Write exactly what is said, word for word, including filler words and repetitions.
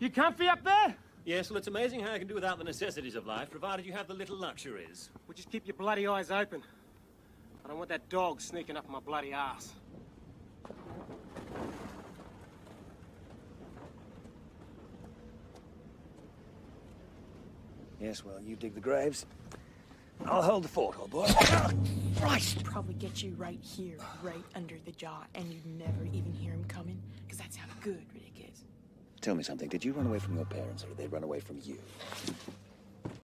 You comfy up there? Yes, well, it's amazing how you can do without the necessities of life, provided you have the little luxuries. Well, just keep your bloody eyes open. I don't want that dog sneaking up my bloody ass. Yes, well, you dig the graves. I'll hold the fort, old boy. Christ! Probably get you right here, right under the jaw, and you'd never even hear him coming, because that's how good Riddick is. Tell me something. Did you run away from your parents, or did they run away from you?